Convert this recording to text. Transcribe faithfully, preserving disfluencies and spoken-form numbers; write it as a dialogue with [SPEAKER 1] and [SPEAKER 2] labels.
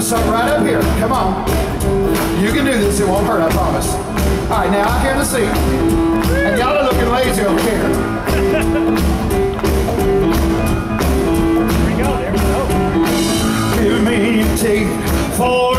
[SPEAKER 1] gonna start right up here. Come on. You can do this, it won't hurt, I promise. All right, now out here in the seat. And y'all are looking lazy over here.
[SPEAKER 2] There we go, there we go.
[SPEAKER 1] Give me a ticket for